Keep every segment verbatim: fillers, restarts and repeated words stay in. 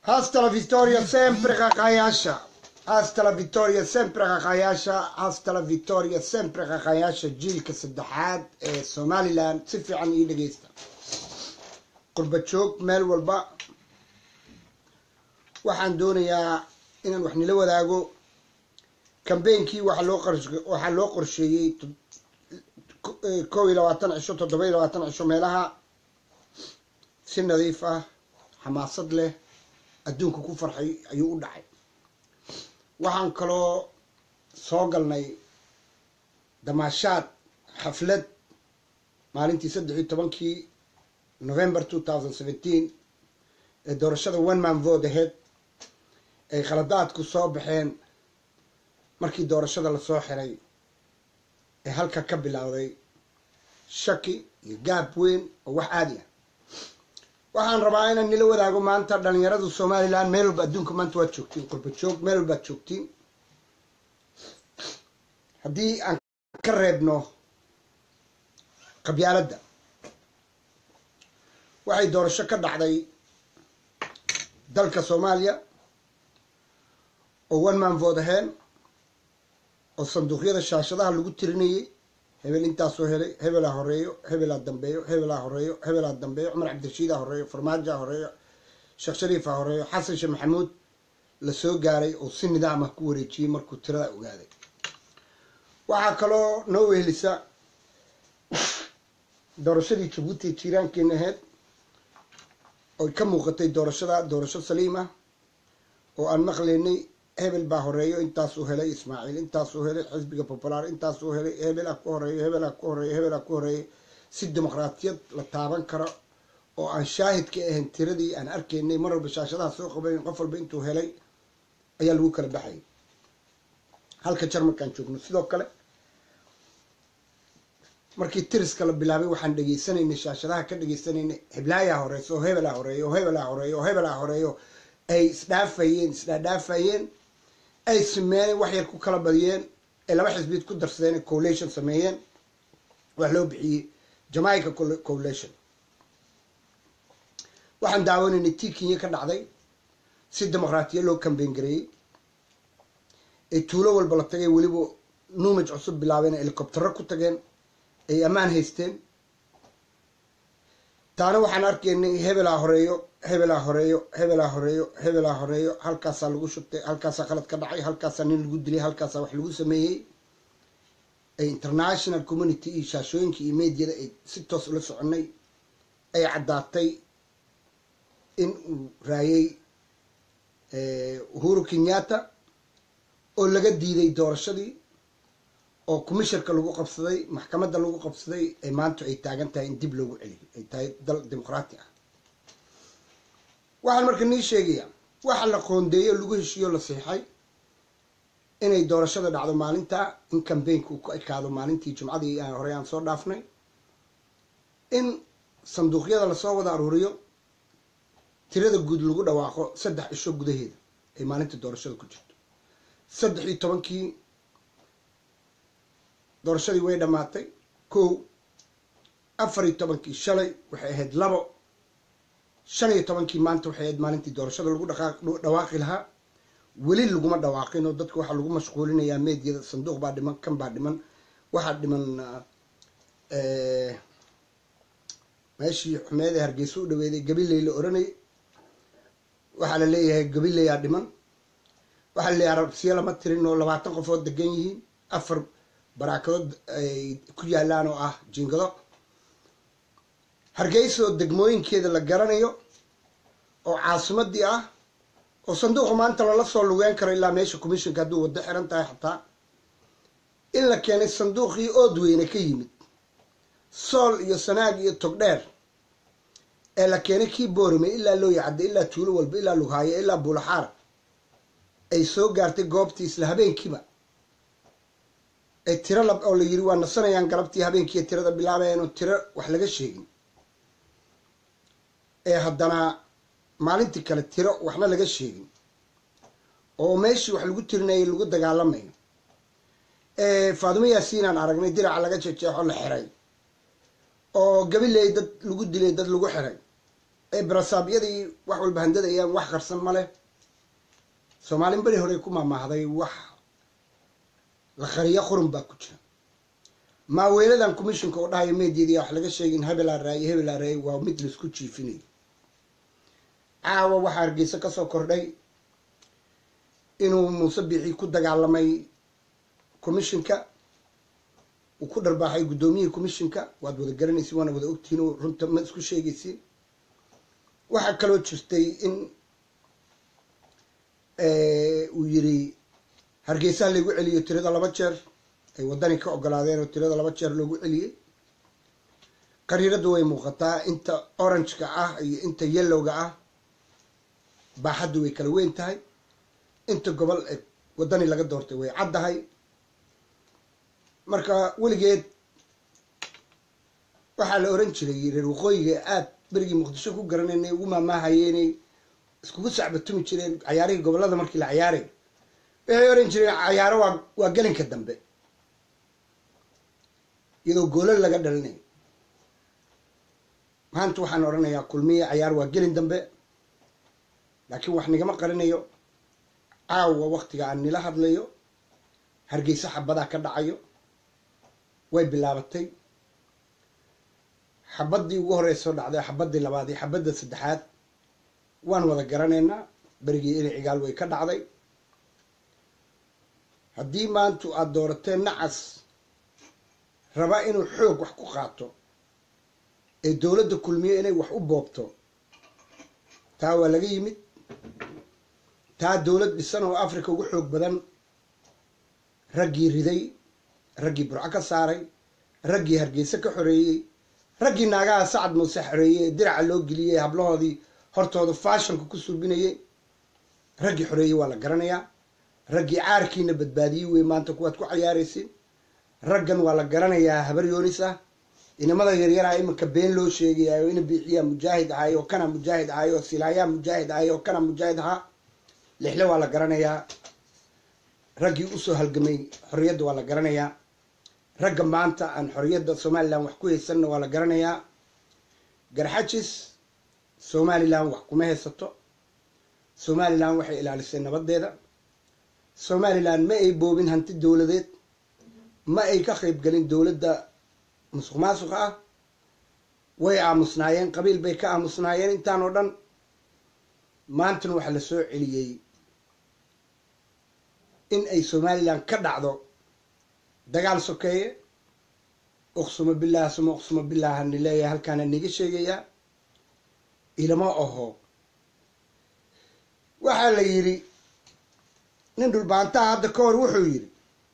Hasta la vittoria sempre Khakhaan. Hasta la vittoria sempre Khakhaan. Hasta la vittoria sempre Khakhaan. jiilka saddexaad ee Somaliland si fiican ii dhageysta. qurba joog meel walba waxaan doonayaa inaan wax nila wadaago campaignkii waxa loo qorsheeyay waxa loo qorsheeyay kow iyo labaatan cisho toddoba iyo labaatan cisho meelaha si nadiif ah xamaasad leh adduunka ku farxay ayuu u dhacay. waxaan kaloo soo galnay damaashaad xaflad maalintii saddex iyo tobankii November two thousand seventeen ee doorashada one man vote ahead ay khaladaadku soo baxeen markii doorashada la soo xiray ee halka ka bilowday shaki iyo gaab weyn oo wax caadi ah. waxaan rabaa inaan nila wadaago maanta dhalinyaradu Somaliland meel walba adduunka maanta waad joogtiin qurba joog meel walba joogtiin haddii aan ka reebno qabyaaladda waxay doorasho ka dhacday dalka Soomaaliya oo one man vote ahayn oo sanduuqyada shaashadaha lagu tirinayay hebel intaasoo helay hebela horeeyo hebela dambeeyo hebela horeeyo hebela dambeeyo Cumar Cabdirashiid horeeyo Farmaajo horeeyo Sheekh Shariif horeeyo Xasan Sheekh Maxamuud la soo gaaray oo si nidaam ah ku wareejiyay markuu tirada ogaaday. waxaa kaloo noo wehelisa doorashadii Djibouti jiiraankeena ahayd oo ka muuqatay doorashada doorasho saliim ah oo aan maqlaynay hebel baa horeeyo intaas uu helay Ismaaciil intaas uu helay xisbiga Popular intaas uu helay hebel ku horeeyo hebel ku horeeyo hebel ku horeeyo si dimuqraadiyad la taaban karo oo aan shaahid ka ahayn tiradii aan arkaynay mar walba shaashadaha soo qabay qof walba intuu helay ayaa lagu kala baxay. halka jarmalkan joogno sidoo kale markii tiriska la bilaabay waxaan dhageysanaynay shaashadaha ka dhageysanaynay heblaaya horeeyo hebela horeeyo hebela horeeyo hebela horeeyo ay isdhaafayeen isdhaafayeen ay sameeyeen wax yar ku kala badiyeen ee laba xisbiid ku darsadeen coalition sameeyeen wax loo bixiyay Jamaica coalition. waxaan daawaynay tiikiye ka dhacday si dimuqraadiyad loo campaign gareeyay ee tuulo walba la tagay waliba nuumaj cusub bilaabeen helicopter ku tageen ay amaan haysteen. taana waxaan arkaynay hebela horeeyo hebela horeeyo hebela horeeyo hebela horeeyo halkaas lagu shubtay halkaas qalad ka dhacay halkaas nin lagu dilay halkaas wax lagu sameeyay ay international community iyo shaashooyinka iyo meediada ay si toos ula soconay ay cadaatay in uu raayay ee Uhuru Kenyatta oo laga diiday doorashadii oo komisharka lagu qabsaday maxkamadda lagu qabsaday ay maanta ay taagan tahay in dib loogu celiyo ay tahay dal dimuqraadi ah. waxaan markaa nii sheegaya waxa la qoondeeyo lagu heshiyo la saxay inay doorashada dhacdo maalinta in campaignku ku ekaado maalintii Jumcadii aan hore aan soo dhaafnay in sanduuqyada la soo wada aruuriyo tirada guud lagu dhawaaqo saddex isho gudaheeda ay maalinta doorashada ku jirto. saddex iyo tobankii doorashadii way dhamaatay kow afar iyo tobankii shalay waxay ahayd labo shan iyo tobankii maanta waxay ahayd maalintii doorashada lagu dhawaaqi lahaa weli laguma dhawaaqin oo dadka waxa lagu mashquulinayaa meediyada sanduuq baa dhiman kan baa dhiman waxa dhiman ee meeshii xumeed Hargeysa u dhaweeday gabiley la oranay waxa la leeyahay gabiley aa dhiman waxa la leeyahay Arabsiya lama tirin oo labaatan qofood degan yihiin afar baraakadood ay ku yaalaan oo ah jingado Hargeysa oo degmooyinkeeda la garanayo oo caasimadii ah oo sanduuqa maanta la soo lugeyn karo ilaa meesha commissionka haduu wada xiran tahay xataa in la keenay sanduuqii oodweyne ka yimid sool iyo sanaag iyo togdheer ee la keenay kii Boorame ilaa loo yacday ilaa tuulo walba ilaa Lughaayo ilaa Buulaxaar ay soo gaartay goobtii isla habeenkiiba ay tiro lab oo la yiri waa nasanayaan galabtii habeenkii tirada bilaabeen oo tiro wax laga sheegin ee haddana maalintii kale tiro waxna laga sheegin oo meeshii wax lagu tirinayay lagu dagaalamayo ee Faadimo Yaasiin aan aragnay dirac laga jeexo la xiray oo gabiley dad lagu dilay dad lagu xiray ay barasaabiyadii wax walba handadayaan wax qarsan ma leh soomaalin beri hore ku maamahday wax la khariyo qurun baa ku jira maaweeladan commissionka oo dhahayo meediyadii wax laga sheegin hebelaa raayay hebelaa raayay waa mid laisku jiifinay caawa waxaa hargeysa ka soo kordhay inuu muuse bixi ku dagaalamay commissionka uu ku dharbaaxay guddoomiyihii commissionka waad wada garanaysiin waana wada ogtihiin oo runta ma isku sheegaysiin waxaa kaloo jirtay in uu yiri hargeysaha lagu celiyo tirada laba jeer ay wadani ka ogolaadeen oo tirada laba jeer loogu celiyey qariiradu way muuqataa inta orange-ka ah iyo inta yellowga ah baaxaddu way kala weyn tahay inta gobol wadani laga doortay way caddahay marka weligeed waxaa la oran jiray reer waqooyiga aad berigii muqdisho ku garanayna ugu maamaahayeenay iskugu sacbatumi jireen cayaarihii gobollada markii la ciyaaray waxay oran jireen cayaaro waa waa gelinka dambe iyadoo goolal laga dhalinay maanta waxaan oranayaa kulmiye cayaar waa gelin dambe laakiin wax nigama qarinayo caawa waqtiga aan nila hadlayo hargeysa xabadaa ka dhacayo way bilaabatay xabadii ugu horeysa soo dhacday xabadii labaad iyo xabadda saddexaad waan wada garanaynaa berigii inay cigaal way ka dhacday haddii maantu aada doorateen nacas rabaa inuu xoog wax ku qaato ee dowladda kulmiye inay wax u boobto taa waa laga yimid taa dowlad dhisan oo africa ugu xoog badan raggii riday raggii burco ka saaray raggii hargeysa ka xoreeyey raggii naagaha sacad muuse xoreeyey diraca loo geliyey hablahoodii hortooda faashonka ku surbinayay raggii xoreeyey waa la garanayaa raggii caarkiina badbaadiyey wey maanta kuwaad ku cayaaraysin raggan waa la garanayaa habar yoonis ah inamada yaryaraha iminka been loo sheegayayo ina biixiyaa mujaahid ahay oo kana mujaahid ahay oo silaayaa mujaahid ahay oo kana mujaahid ahaa lixle waa la garanayaa raggii usoo halgamay xorriyadda waa la garanayaa ragga maanta aan xorriyadda somaliland wax ku haysanna waa la garanayaa garxajis somaliland wax kuma haysato somaliland waxay ilaalisay nabadeeda somaliland ma ay boobin hanti dowladeed ma ay ka qayb gelin dowladda musuq maasuqa ah way aamusnaayeen qabiil bay ka aamusnaayeen intaan oo dhan maantana waxaa la soo celiyey in ay somaliland ka dhacdo dagaal sokeeye uqsuma billah suma uqsuma billah ni leeyahay halkaana niga sheegayaa ilama aho waxaa la yidhi nin dhulbaantaha hadda ka hor wuxuu yidhi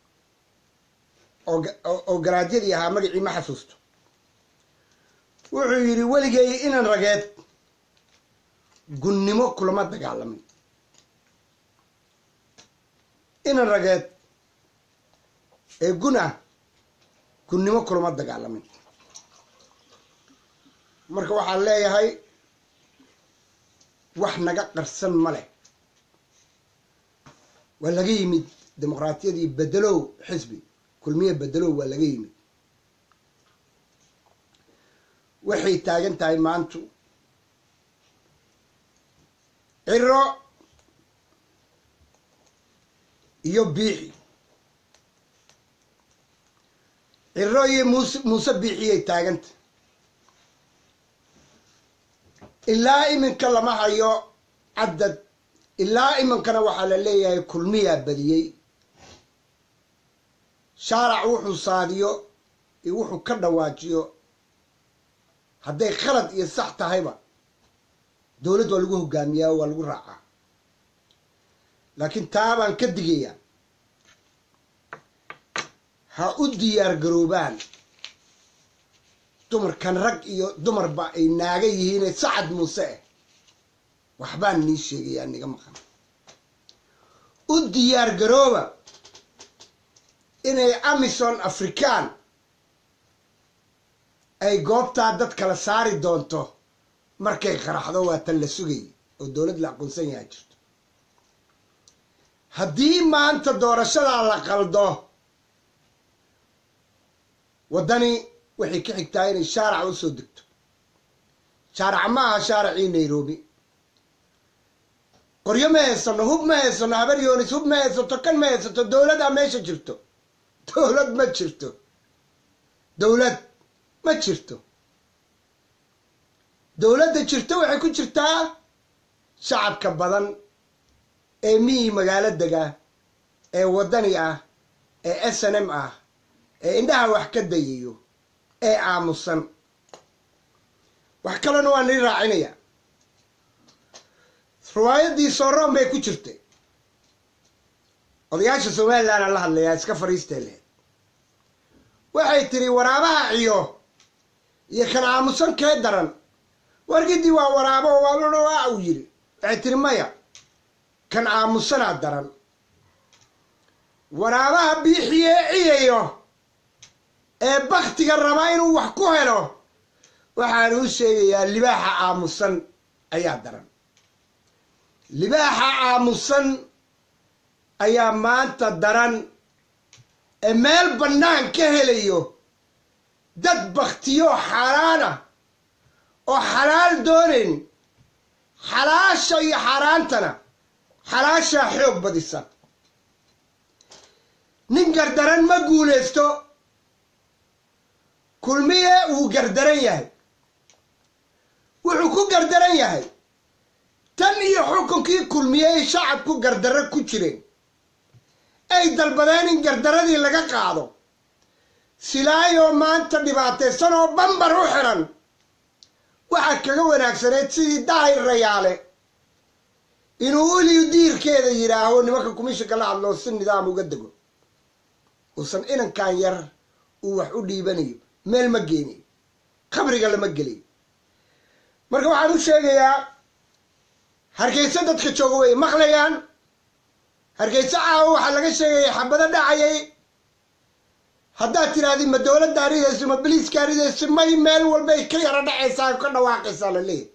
oo garaadyadii ahaa magacii ma xasuusto wuxuu yidhi weligay inan rageed gunnimo kulama dagaalamin inan rageed ee gun ah gunnimo kulama dagaalamin marka waxaan leeyahay wax naga qarsan ma leh waa laga yimid dimuqraatiyadii bedelow xisbi kulmiye bedelow waa laga yimid waxay taagan tahay maantu ciro iyo biixi ciro iyo muuse muuse biixiyay taaganta ilaa iminka lama hayo cadad ilaa iminkana waxaa la leeyahay kulmiyaa badiyey shaarac wuxuu saadiyo iyo wuxuu ka dhawaajiyo hadday khalad iyo sax tahayba dowladd waa lagu hogaamiyaa waa lagu raacaa laakiin taa baan ka digayaa ha u diyaar garoobaan dumarkan rag iyo dumarba ay naaga yihiine sacad muuse eh waxbaan nii sheegayaa niga maqan u diyaar garooba inay amison african ay goobtaa dad kala saari doonto markay qaraxdo waa tan la sugayay oo dowlad la aqoonsan yahay jirto haddii maanta doorashadaa la qaldo waddani waxay ka xigtaa inay shaaraca usoo degto شارع ما شارعي نيروبي قرية ما يسنو هوب ما يسنو هبر يونس هوب ما يسنو تكن ما يسنو دولة دا ما يشجرتو دولة ما تشرتو دولة ما تشرتو دولة دا تشرتو وحي كون شرتا شعب كبضان اي مي مقالة دقا اي وداني اه اي اس ان ام اه اي اندها وحكا داييو اي عاموسان وحكا لنوان لي راعينيا روايدي صوران bay ku jirtay odayaasha Somaliland la hadlaya iska fariistay waxay tiri waraabaha ciyo iyo kan aamusan ka daran wargidii waa waraabo waa waa u yiri waxay tiri maya kan aamusan daran waraabaha bixiye ciyayo ee baqtiga raba inuu wax ku helo waxaan u sheegayaa libaaxa aamusan ayaa daran libaaxa aamusan ayaa maanta daran ee meel bannaan ka helayo dad baktiyo xaraana oo xalaal doonayn xalaasha iyo xaraantana xalaasha xoog badisa nin gardaran ma guuleysto kulmiye uu gardaran yahay wuxuu ku gardaran yahay tan iyo xukunkii kulmiyey shacabku gardarro ku jireen ay dalbadeen in gardaradii laga qaado silaayoo maanta dhibaataysan oo bambar u xiran waxaa kaga wanaagsaneed sidii daahir rayaale inuu uliyu diirkeeda yidhaaho nimanka kumishinka la hadloo si nidaam uga dego uusan inankan yar uu wax u dhiibanayo meel ma geenayo qabriga lama gelayo marka waxaan u sheegayaa hargeysa dadka jooga way maqlayaan hargeysa caawa waxaa laga sheegaya xabado dhacayay haddaad tiraahdi ma dowladda aridayso ma biliiska aridayso may meel walbay ka yara dhacaysaa ka dhawaaqaysaa la leeyahy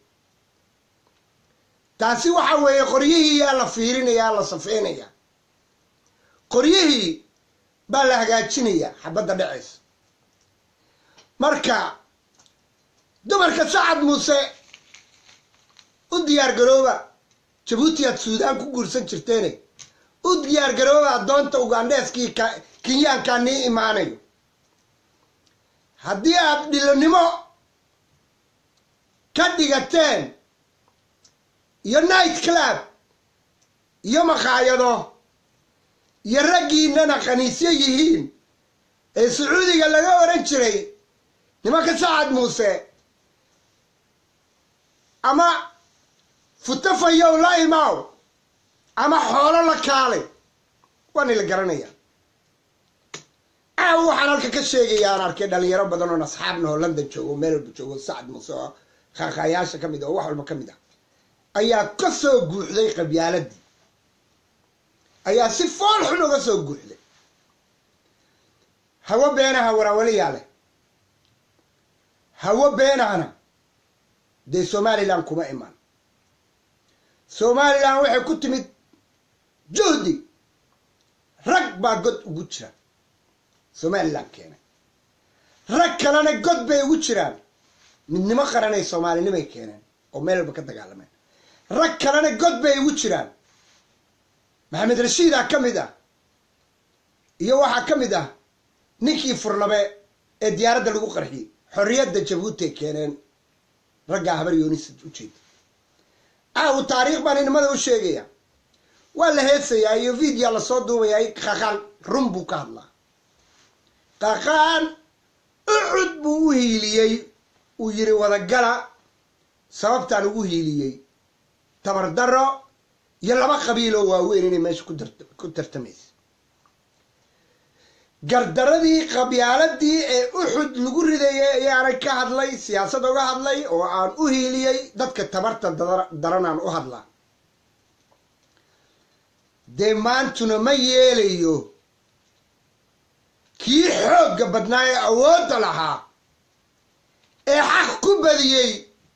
taasi waxa weeye qoryihii yaa la fiirinayaa la safeynayaa qoryihii baa la hagaajinayaa xabadda dhacaysa marka dumarka sacad muuse u diyaar garooba jabuuti aad suudaan ku guursan jirteene u diyaar garooba doonta ugaandheeskii kenyaankaa nii imaanayo haddii aad dhilonimo ka dhigateen iyo night club iyo maqaayado iyo raggiinana khaniisyo yihiin ee sacuudiga laga oran jiray nimanka sacad muuse ama futafayow la imaaw ama xoolo la kaalay waana la garanaya caawa waxaan halka ka sheegayaan arkay dhalinyaro badan oo asxaabna oo London joogo meel walba joogo sacad muuse oo khakhayaasha ka mid ah oo wax walba ka mid ah ayaa ka soo guuxday qabyaaladii ayaa si fool xun uga soo guuxday hawo beenaha warawaliyaale hawo beenahana dee Somaliland kuma imaan Somaliland waxay ku timid juhdi rag baa god ugu jira Somaliland keenay rag kalena god bay ugu jiraan midnimo qaranay Soomaalinimay keeneen oo meel walba ka dagaalameen rag kalena god bay ugu jiraan Maxamed Rashiid ka mid ah iyo waxa ka mid ah ninkii furnabe ee diyaaradda lagu qarxiyay xorriyadda Jabuuti keeneen ragga habar yoonis u jeed aaw taariikh baan inamada u sheegaya waa la heesayaa iyo video la soo duubayay Khakhaan run buu ka hadlaa Khakhaan ucud buu u hiiliyey uu yiri wada gala sababtaan ugu hiiliyey tabar daro iyo laba qabiilo waaweyn inay meesha ku tartamayso gardaradii qabyaaladii ee uxud lagu ridayay ayaana ka hadlay siyaasad uga hadlay oo aan u hiiliyay dadka tabarta daranaan u hadlaa dee maantuna ma yeelayo kii xoogga badnaa ee awoodda lahaa ee xaq ku badiyey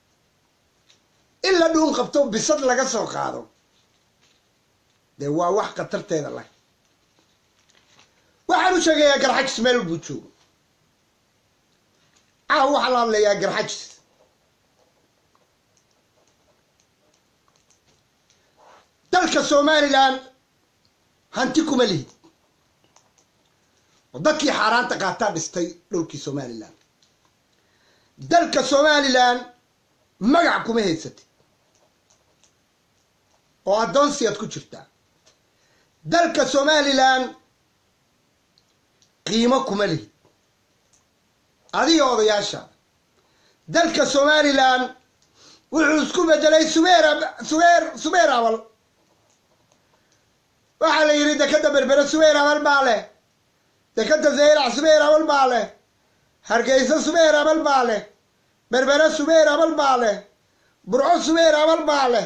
in la dhuun qabto bisad laga soo qaado dee waa wax khatarteeda leh waxaan u sheegayaa garxajis meel buu joogo caawa waxaa la hadlayaa garxajis dalka Somaliland hanti kuma lihid dadkii xaaraanta qaataa dhistay dhulkii Somaliland dalka Somaliland magac kuma haysatid oo adoonsiyad ku jirta dalka Somaliland qiimo kuma lihid adiga odayaasha dalka Somaliland wuxuu isku bedelay subeer subeer subeer awal waxa la yiri dekada berbera subeer awal baale dekada zeylac subeer awal baale hargeysa subeer awal baale berbera subeer awal baale burco subeer awal baale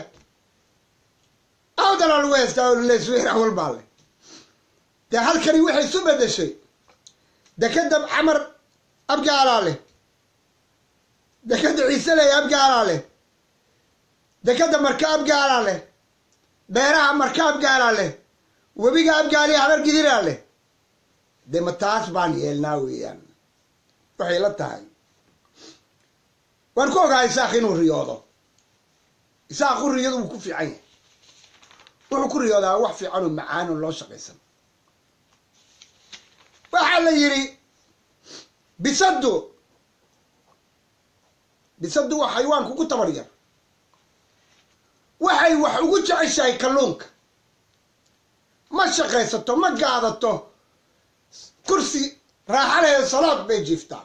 awdal alwest awal subeer awal baale de halkani waxay isu bedeshay dekada camar abgaalaale dekada ciisaley abgaalaale dekada marka abgaalaale beeraha marka abgaalaale webiga abgaali habar gidiraale de mataas baan yeelnaa weeyaan waxay la tahay waan ku ogahay isaaq inuu riyoodo isaaq riyadu wuu ku fiican yahay wuxuu ku riyoodaa wax fiican oo macaan oo loo shaqaysan waxa la yiri bisadu bisadu waa xayawaan kugu tabariyar waxay wax ugu jeceshahay kalluunka ma shaqaysato ma gaadato kursi raaxanayo salaad bay jiiftaa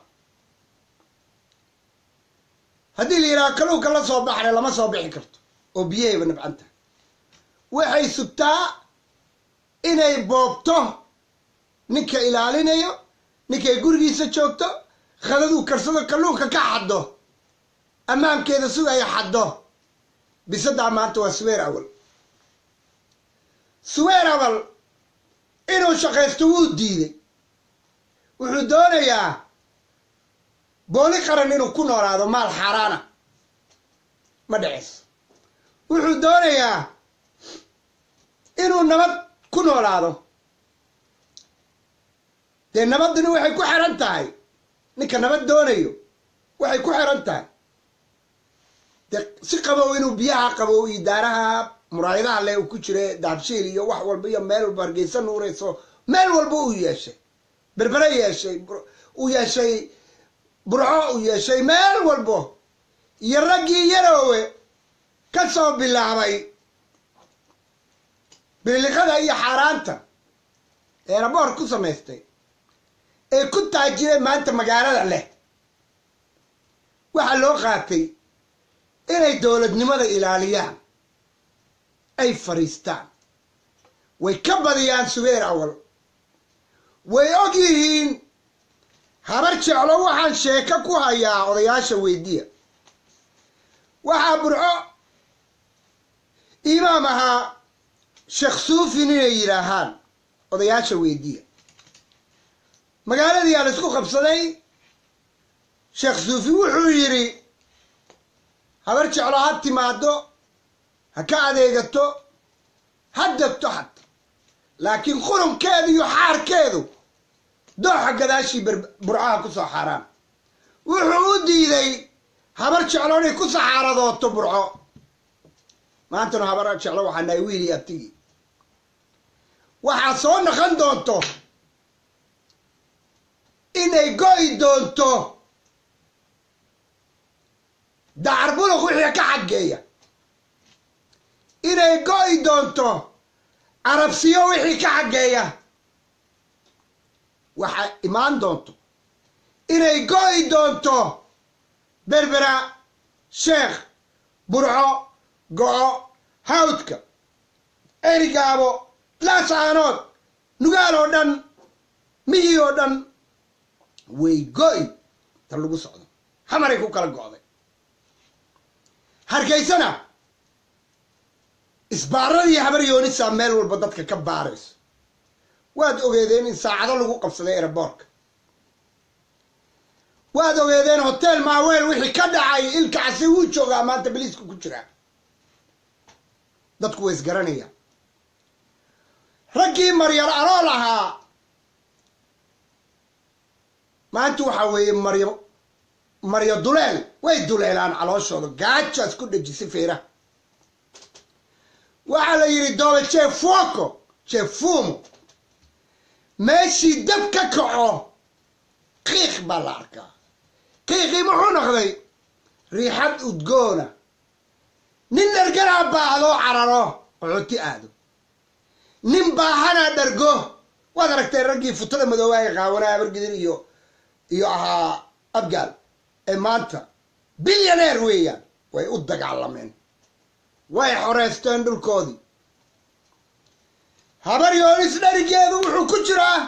haddii la yidhaha kalluunka la soo baxay lama soo bixi karto oo biyahayba nabcanta waxay sugtaa inay boobto ninka ilaalinayo ninkay gurigiisa joogto khadaduu karsado kalluunka ka xaddo ammaankeeda sugaya xaddo bisadaa maanta waa suweer awal suweer awal inuu shaqaysto wuu diiday wuxuu doonayaa booli qaran inuu ku noolaado maal xaaraana ma dhicis wuxuu doonayaa inuu nabad ku noolaado dee nabadani waxay ku xiran tahay ninka nabad doonayo waxay ku xiran tahay de si qabow inuu biyaha qabow iyo daaraha muraayadaha leh uu ku jira daabshiil iyo wax walba iyo meel walba hargeysa nuurayso meel walba uu yeeshay berbere yeeshay uu yeeshay burco uu yeeshay meel walba iyo raggii yaroowe ka soo bilaabay biliqada iyo xaaraanta ee raboor ku samaystay ee ku taajireen maanta magaalada leh waxaa loo qaatay inay dowladnimada ilaaliyaan ay fariistaan way ka badiyaan subeer awal way og yihiin habar jeclo waxaan sheeko ku hayaa odayaasha weydiya waxaa burco imaam ahaa sheekh suufin inay yidhaahaan odayaasha weydiya magaaladii aa la isku qabsaday sheekh suufi wuxuu yidhi habar jeclo ha timaado ha ka adeegato ha degto xata laakiin qurunkeedu iyo xaarkeedu dooxa gadaashii burcaha ku soo xaaraan wuxuu u diiday habar jeclo inay ku saxaaradooto burco maantana habar jeclo waxaa nahay wiili abtigii waxaa soo naqan doonto inay go'i doonto dacar buluq wixii ka xaggeeya inay go'i doonto carabsiyo wixii ka xaggeeya waxaa imaan doonto inay go'i doonto berbera sheekh burco go'o hawdka erigaabo laasaanood nugaal oo dhan miyi oo dhan way go'i tan lagu socdo hamaray ku kala go'day hargeysana isbaaradii habar yoonisaa meel walba dadka ka baarayso waad ogeedeen in saacado lagu qabsaday airboortka waad ogeedeen hotel maaweel wixii ka dhacay ilkacsi wuu joogaa maanta biliiska ku jiraa dadku way isgaranayaan raggii maryar arool ahaa maanta waxaa weeye maryo maryo duleel way duleelaan calooshooda gaajaas ku dhejisay feeraha وعلى يريدوا شيء فوقه شيء فومه ماشي دب ككعو قيخ بالاركا قيخي محو نخذي ريحة ودقونة نين نرقنا بعضو عرارو قلوتي آدو نين باحنا درقو وادركتي رقي فتلة مدواي غاونا برقدين إيو إيو أها أبقال إمانتا بليونير ويان way u dagaalameen way xoreysteen dhulkoodii habar yoonis dharigeedu wuxuu ku jiraa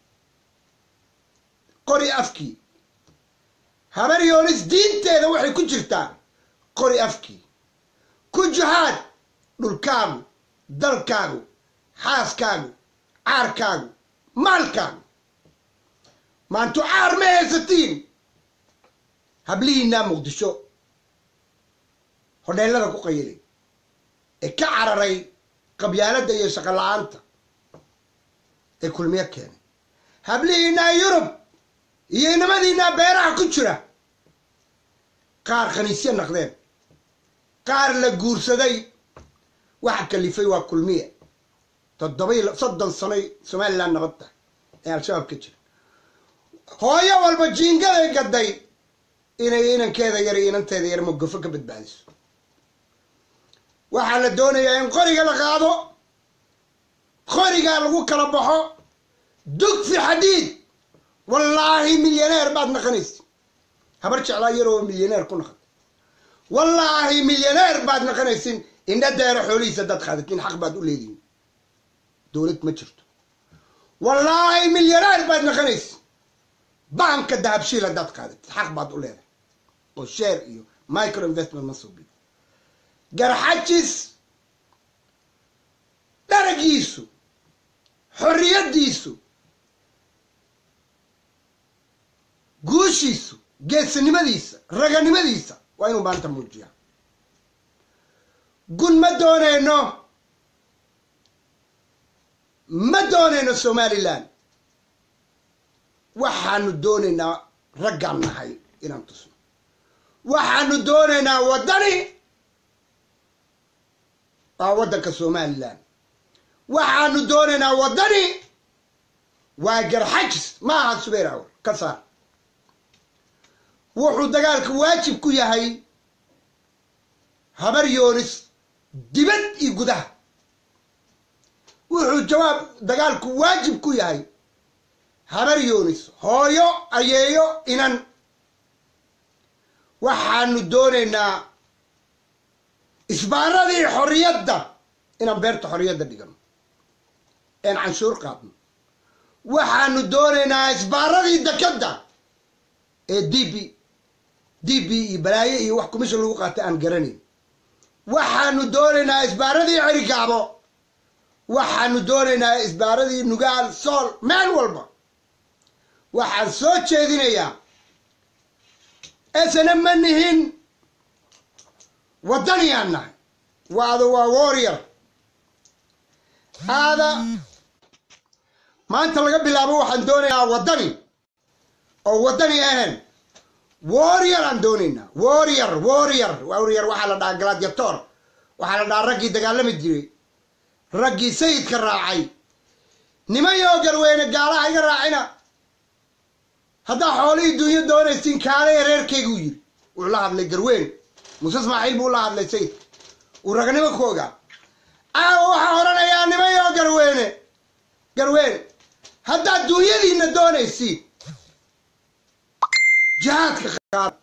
qori afkii habar yoonis diinteeda waxay ku jirtaa qori afkii ku jihaad dhulkaagu dalkaagu xaaskaagu caarkaagu maalkaagu maantu caar ma haysatiin hablihiinaa muqdisho hodheelada ku qayilay ee ka cararay qabyaalada iyo shaqo la'aanta ee kulmiye keenay hablihiinaa yurub iyo inamadiinaa beeraha ku jira qaar khaniisyo naqdeen qaar la guursaday waxa kalifay waa kulmiye toddoba soddon sano Somaliland nabad tahay ee al-shabaab ka jira hooyo walba jiingaday gaday inay inankeeda yar iyo inanteeda yar magafo ka badbaadiso waxaa la doonayaa in qoriga la qaado qoriga lagu kala baxo dug fi xadiid wallaahi milyaneer baad naqanaysa habar jeclaa yaroo milyaneer ku naqan wallaahi milyaneer baad naqanaysin indha deero xoolihiisa dad qaadatiin xaq baad u leedihiin dowlad ma jirto wallaahi milyaneer baad naqanaysin banka dahabshiila dad qaadatiin xaq baad u leedahay oo share iyo micro investment ma suubi garxajis daragiisu xorriyadiisu guushiisu geesinimadiisa raganimadiisa waa inuu maanta muujiyaa gun ma doonayno ma doonayno Somaliland waxaanu doonaynaa raggaan nahay inaan tusno waxaanu doonaynaa wadani waddanka Somaliland waxaanu doonaynaa wadani waa garxajis ma aha subeeraawar ka saar wuxuu dagaalka waajib ku yahay habar yoonis dibad iyo gudaha wuxuu jawaab dagaalku waajib ku yahay habar yoonis hooyo ayeeyo inan waxaanu doonaynaa isbaaradii xorriyadda inaan beerta xorriyadda dhigano een canshuur qaadno waxaanu doonaynaa isbaaradii dekadda ee db db iyo balaaye iyo wax kumishan lagu qaatay aan garanayn waxaanu doonaynaa isbaaradii cerigaabo waxaanu doonaynaa isbaaradii nugaal sool meel walba waxaan soo jeedinayaa esana ma nihin waddaniyaan nahay waadu waa warrior هذا ما أنت لقى بلابو حندوني ودني أو ودني أهل warrior عندونينا warrior warrior warrior وحلا دا gladiator وحلا دا رجي دقالة مدري رجي سيد كراعي نما يوجر وين قالها يراعينا هذا حولي الدنيا دون استنكاري رير كيجوير ولا هذا اللي جروين موسى إسماعيل بولا هذا اللي سيد ورجعني مكوجا أو حورنا يا نما يوجر وين جروين هذا الدنيا دي ندون السي جهات كخاذ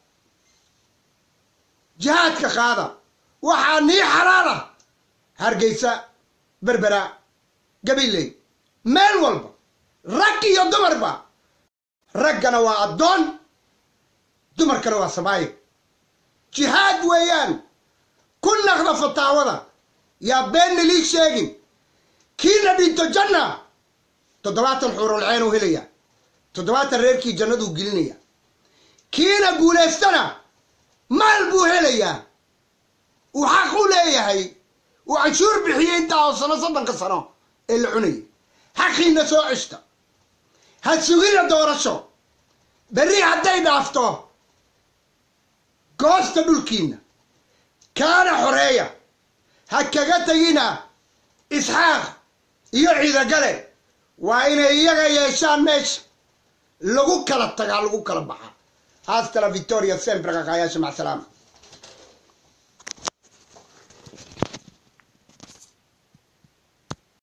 جهات كخاذ وحني حرارة هرجيسة بربرة قبيلي مال والبا ركي يا دمر با رجنا وعدون دمر كانوا سبايك جهاد ويان كنا خذ في التعوضة يا بين ليك شاقين كينا بنت الجنة تدوات الحور العين وهليا تدوات الريركي جنة وقلنيا كينا قول السنة مال بو هليا وحقوا ليا هي وعشور بحيين تاو سنة صدق سنة العني حقينا سو عشتا هالسوغينا دورشو بري حتى يدافتو قوست دولكينا كان حرية هكاقتينا إسحاق يعيد قلي وإن يجا يشان مش لغو كلا تقع لغو كلا بحا هذا ترى فيكتوريا سيمبر قاياش مع السلامة